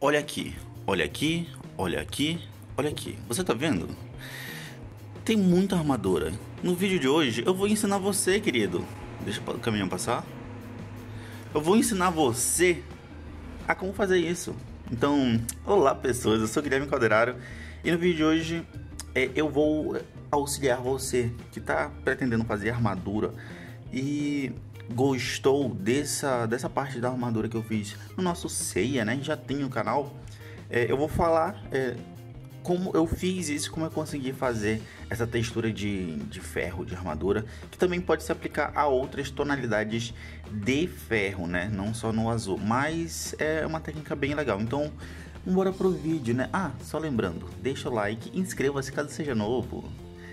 Olha aqui, olha aqui, olha aqui, olha aqui. Você tá vendo? Tem muita armadura. No vídeo de hoje eu vou ensinar você, querido. Deixa o caminhão passar. Eu vou ensinar você a como fazer isso. Então, olá pessoas, eu sou o Guilherme Calderaro e no vídeo de hoje eu vou auxiliar você que está pretendendo fazer armadura e gostou dessa parte da armadura que eu fiz no nosso Ceia, né? Já tem o canal. Eu vou falar como eu fiz isso, como eu consegui fazer essa textura de ferro, de armadura, que também pode se aplicar a outras tonalidades de ferro, né? Não só no azul, mas é uma técnica bem legal. Então, bora pro vídeo, né? Ah, só lembrando, deixa o like, inscreva-se caso seja novo.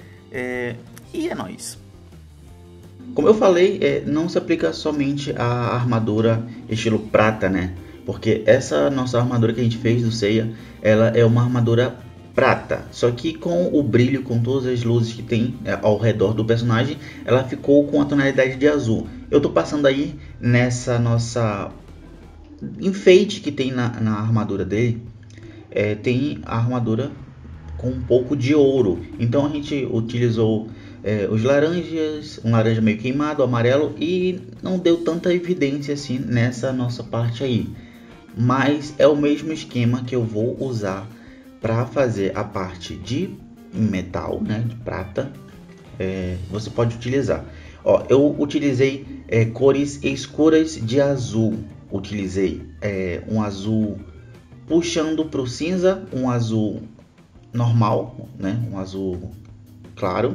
E é nóis! Como eu falei, não se aplica somente a armadura estilo prata, né? Porque essa nossa armadura que a gente fez do Ceia, ela é uma armadura prata, só que com o brilho, com todas as luzes que tem ao redor do personagem, ela ficou com a tonalidade de azul. Eu tô passando aí nessa nossa enfeite que tem na armadura dele, tem a armadura com um pouco de ouro. Então a gente utilizou os laranjas, um laranja meio queimado, amarelo, e não deu tanta evidência assim nessa nossa parte aí. Mas é o mesmo esquema que eu vou usar para fazer a parte de metal, né, de prata. Você pode utilizar. Ó, eu utilizei cores escuras de azul. Utilizei um azul puxando para o cinza, um azul normal, né, um azul claro.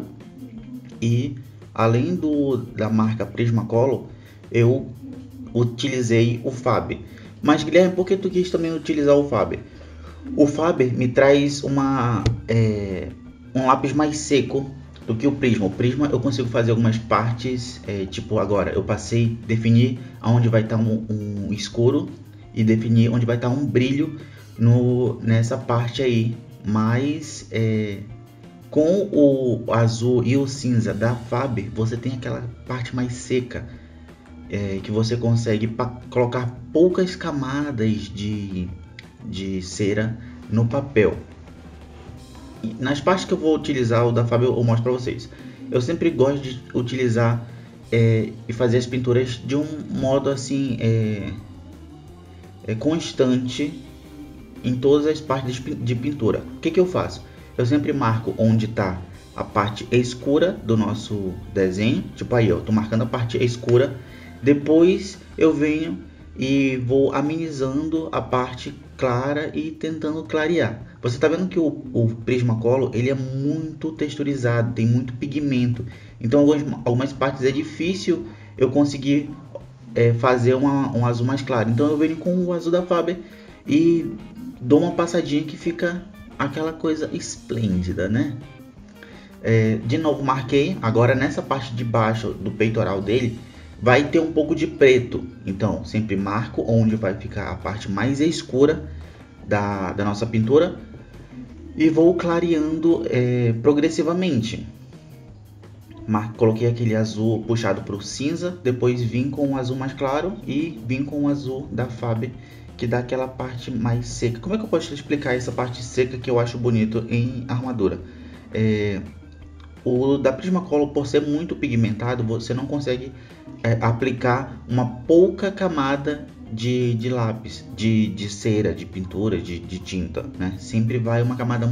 E além da marca Prismacolor, eu utilizei o Faber. Mas Guilherme, por que tu quis também utilizar o Faber? O Faber me traz um lápis mais seco do que o Prisma. O Prisma eu consigo fazer algumas partes, tipo agora eu definir aonde vai estar um escuro e definir onde vai estar um brilho nessa parte aí. Mas com o azul e o cinza da Faber, você tem aquela parte mais seca, que você consegue colocar poucas camadas de cera no papel. E nas partes que eu vou utilizar o da Faber eu mostro para vocês. Eu sempre gosto de utilizar e fazer as pinturas de um modo assim constante em todas as partes de pintura. O que eu faço? Eu sempre marco onde está a parte escura do nosso desenho. Tipo aí, eu tô marcando a parte escura. Depois eu venho e vou amenizando a parte clara e tentando clarear. Você está vendo que o Prismacolor ele é muito texturizado, tem muito pigmento. Então algumas partes é difícil eu conseguir fazer um azul mais claro. Então eu venho com o azul da Faber e dou uma passadinha que fica aquela coisa esplêndida, né? De novo marquei. Agora nessa parte de baixo do peitoral dele vai ter um pouco de preto, então sempre marco onde vai ficar a parte mais escura da nossa pintura e vou clareando progressivamente. Coloquei aquele azul puxado para o cinza, depois vim com um azul mais claro e vim com o azul da Faber, que dá aquela parte mais seca. Como é que eu posso explicar essa parte seca que eu acho bonito em armadura? O da Prismacolor, por ser muito pigmentado, você não consegue aplicar uma pouca camada de lápis, de cera, de pintura, de tinta, né? Sempre vai uma camada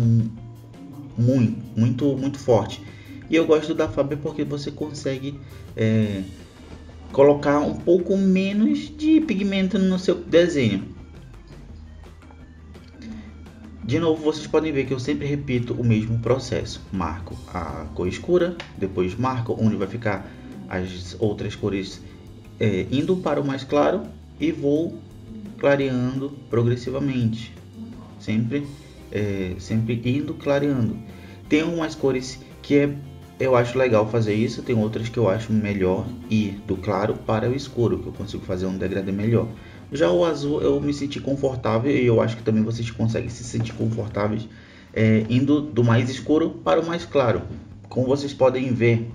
muito forte. E eu gosto da Faber porque você consegue colocar um pouco menos de pigmento no seu desenho. De novo, vocês podem ver que eu sempre repito o mesmo processo. Marco a cor escura, depois marco onde vai ficar as outras cores indo para o mais claro e vou clareando progressivamente. Sempre indo clareando. Tem algumas cores que eu acho legal fazer isso, tem outras que eu acho melhor ir do claro para o escuro, que eu consigo fazer um degradê melhor. Já o azul eu me senti confortável e eu acho que também vocês conseguem se sentir confortáveis indo do mais escuro para o mais claro. Como vocês podem ver,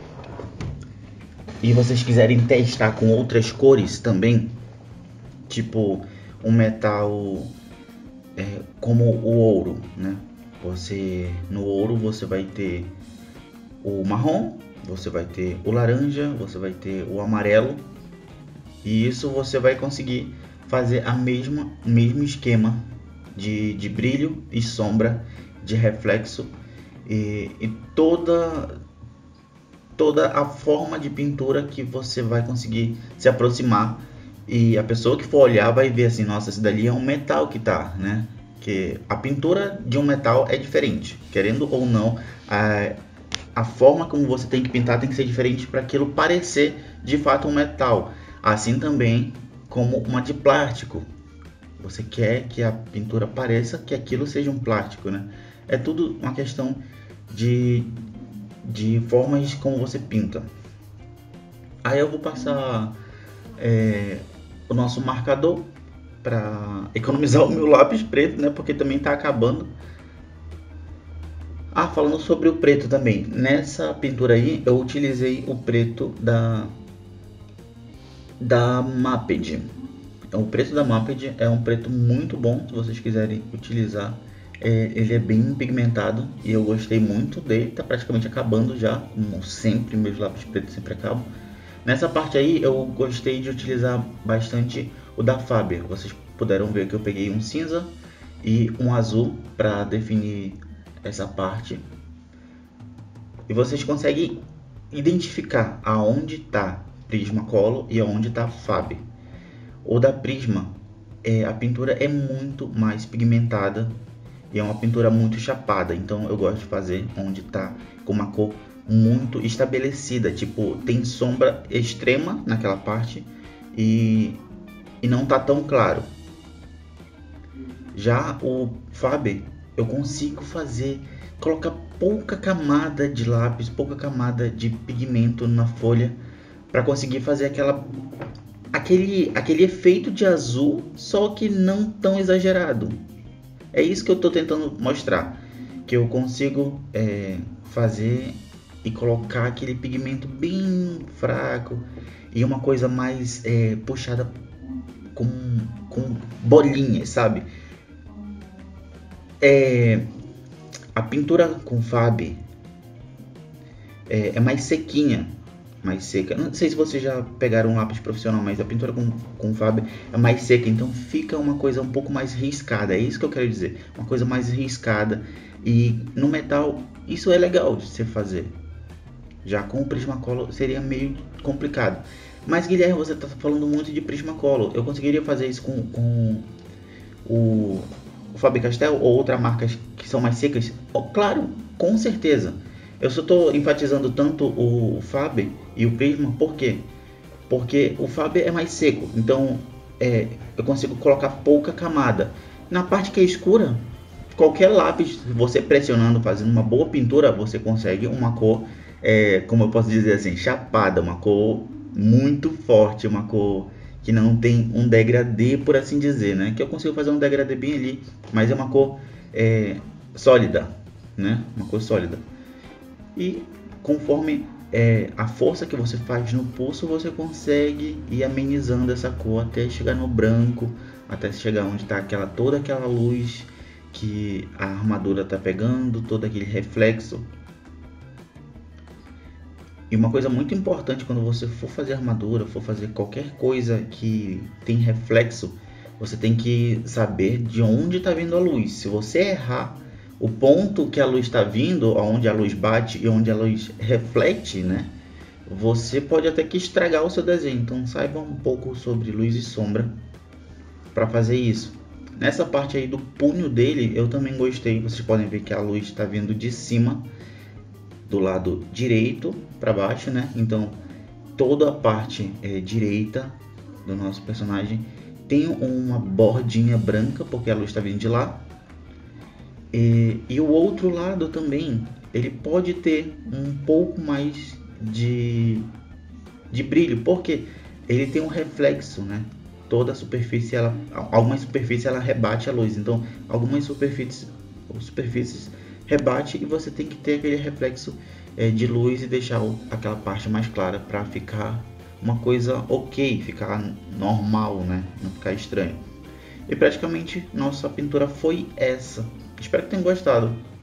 e vocês quiserem testar com outras cores também, tipo um metal como o ouro, né? No ouro você vai ter o marrom, você vai ter o laranja, você vai ter o amarelo, e isso você vai conseguir fazer mesmo esquema de brilho e sombra, de reflexo e toda a forma de pintura que você vai conseguir se aproximar, e a pessoa que for olhar vai ver assim, nossa, esse dali é um metal que tá, né? Que a pintura de um metal é diferente, querendo ou não, a forma como você tem que pintar tem que ser diferente para aquilo parecer de fato um metal. Assim também como uma de plástico. Você quer que a pintura pareça que aquilo seja um plástico, né? É tudo uma questão de formas como você pinta. Aí eu vou passar o nosso marcador para economizar o meu lápis preto, né? Porque também está acabando. Falando sobre o preto também. Nessa pintura aí eu utilizei o preto da Maped. O preto da Maped é um preto muito bom, se vocês quiserem utilizar. Ele é bem pigmentado e eu gostei muito dele. Tá praticamente acabando já, como sempre, meus lápis pretos sempre acabam. Nessa parte aí eu gostei de utilizar bastante o da Faber. Vocês puderam ver que eu peguei um cinza e um azul para definir essa parte. E vocês conseguem identificar aonde está Prismacolor e aonde está Faber. O da Prisma, a pintura é muito mais pigmentada e é uma pintura muito chapada, então eu gosto de fazer onde está com uma cor muito estabelecida, tipo, tem sombra extrema naquela parte e não tá tão claro. Já o Faber, eu consigo colocar pouca camada de lápis, pouca camada de pigmento na folha para conseguir fazer aquele efeito de azul, só que não tão exagerado. É isso que eu estou tentando mostrar, que eu consigo fazer e colocar aquele pigmento bem fraco e uma coisa mais puxada com bolinhas, sabe? A pintura com Faber é mais sequinha, mais seca. Não sei se vocês já pegaram um lápis profissional, mas a pintura com Faber é mais seca, então fica uma coisa um pouco mais riscada. É isso que eu quero dizer, uma coisa mais riscada. E no metal isso é legal de se fazer. Já com o Prismacolor seria meio complicado. Mas Guilherme, você está falando muito de Prismacolor. Eu conseguiria fazer isso com o Faber-Castell ou outras marcas que são mais secas? Claro, com certeza. Eu só estou enfatizando tanto o Faber e o Prisma, por quê? Porque o Faber é mais seco, então eu consigo colocar pouca camada. Na parte que é escura, qualquer lápis, você pressionando, fazendo uma boa pintura, você consegue uma cor, como eu posso dizer assim, chapada, uma cor muito forte, uma cor que não tem um degradê, por assim dizer, né? Que eu consigo fazer um degradê bem ali, mas é uma cor sólida, né? Uma cor sólida. E conforme a força que você faz no pulso, você consegue ir amenizando essa cor até chegar no branco, até chegar onde está toda aquela luz que a armadura está pegando, todo aquele reflexo. E uma coisa muito importante quando você for fazer armadura, for fazer qualquer coisa que tem reflexo, você tem que saber de onde está vindo a luz. Se você errar o ponto que a luz está vindo, onde a luz bate e onde a luz reflete, né? Você pode até que estragar o seu desenho. Então saiba um pouco sobre luz e sombra para fazer isso. Nessa parte aí do punho dele, eu também gostei. Vocês podem ver que a luz está vindo de cima, do lado direito para baixo, né? Então toda a parte direita do nosso personagem tem uma bordinha branca, porque a luz está vindo de lá. E o outro lado também, ele pode ter um pouco mais de brilho, porque ele tem um reflexo, né? Toda a superfície, algumas superfícies ela rebate a luz, então algumas superfícies rebate e você tem que ter aquele reflexo de luz e deixar aquela parte mais clara para ficar uma coisa ok, ficar normal, né? Não ficar estranho. E praticamente nossa pintura foi essa. Espero que tenham gostado.